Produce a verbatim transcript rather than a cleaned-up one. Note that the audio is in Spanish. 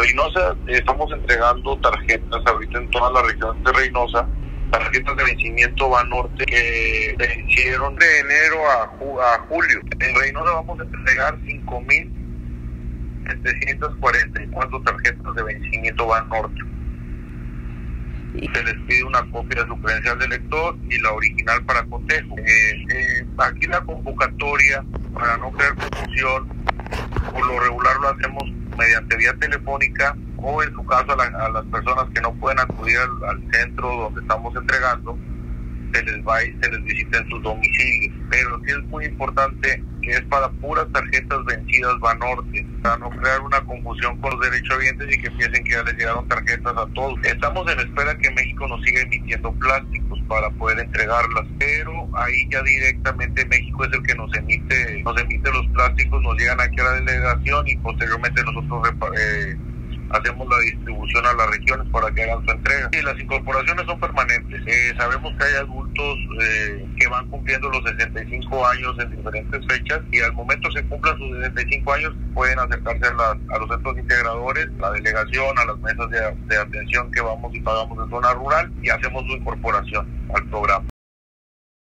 Reynosa estamos entregando tarjetas ahorita en toda la región de Reynosa, tarjetas de vencimiento Banorte que vencieron de enero a, ju a julio. En Reynosa vamos a entregar cinco mil setecientas cuarenta y cuatro tarjetas de vencimiento Banorte. Se les pide una copia de su credencial de lector y la original para cotejo. Eh, eh, aquí la convocatoria, para no crear confusión, por lo regular lo hacemos mediante vía telefónica o en su caso a, la, a las personas que no pueden acudir al, al centro donde estamos entregando, se les va y se les visita en sus domicilios. Pero sí es muy importante que es para puras tarjetas vencidas Banorte, para no crear una confusión con los derechohabientes y que piensen que ya les llegaron tarjetas a todos. Estamos en espera que México nos siga emitiendo plásticos para poder entregarlas, pero ahí ya directamente México es el que nos emite, nos emite los plásticos, nos llegan aquí a la delegación y posteriormente nosotros eh, hacemos la distribución a las regiones para que hagan su entrega. Y las incorporaciones son permanentes. Eh, sabemos que hay adultos eh, que van cumpliendo los sesenta y cinco años en diferentes fechas y al momento se cumplan sus sesenta y cinco años pueden acercarse a, las, a los centros integradores, a la delegación, a las mesas de, de atención que vamos y pagamos en zona rural y hacemos su incorporación al programa.